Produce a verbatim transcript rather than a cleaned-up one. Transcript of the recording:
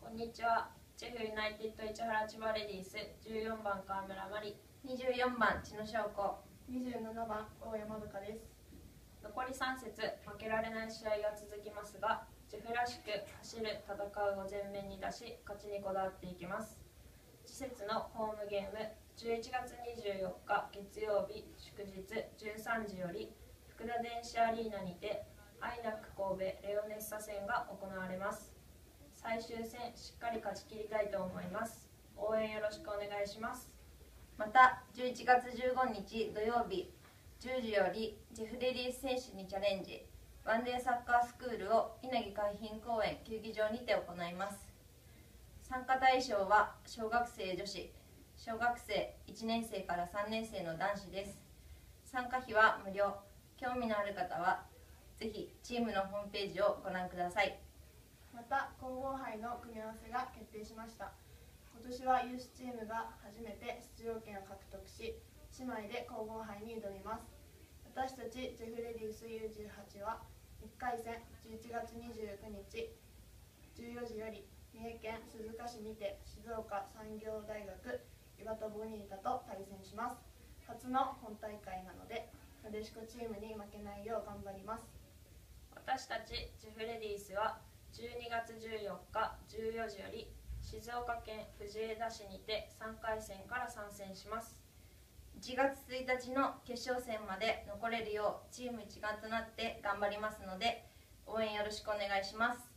こんにちは。ジェフユナイテッド市原千葉レディースじゅうよんばん川村真理、 にじゅうよんばん千野翔子、 にじゅうななばん大山塚です。 残りさん節、負けられない試合が続きますが、ジェフらしく走る、戦うを前面に出し、勝ちにこだわっていきます。次節のホームゲーム、じゅういちがつにじゅうよっか月曜日祝日じゅうさんじより福田電子アリーナにてアイナック神戸レオネッサ戦が行われます。最終戦しっかり勝ち切りたいと思います。応援よろしくお願いします。 またじゅういちがつじゅうごにち土曜日じゅうじよりジェフレディース選手にチャレンジワンデーサッカースクールを稲城海浜公園球技場にて行います。参加対象は小学生女子、小学生いちねんせいからさんねんせいの男子です。参加費は無料。興味のある方はぜひチームのホームページをご覧ください。 また皇后杯の組み合わせが決定しました。今年はユースチームが初めて出場権を獲得し、姉妹で皇后杯に挑みます。私たちジェフレディース ユーじゅうはち はいっかいせんじゅういちがつにじゅうくにちじゅうよじより三重県鈴鹿市にて静岡産業大学岩田ボニータと対戦します。初の本大会なのでなでしこチームに負けないよう頑張ります。 私たちジェフレディースはじゅうにがつじゅうよっかじゅうよじより静岡県藤枝市にてさんかいせんから参戦します。 いちがつついたちの決勝戦まで残れるようチーム一丸となって頑張りますので応援よろしくお願いします。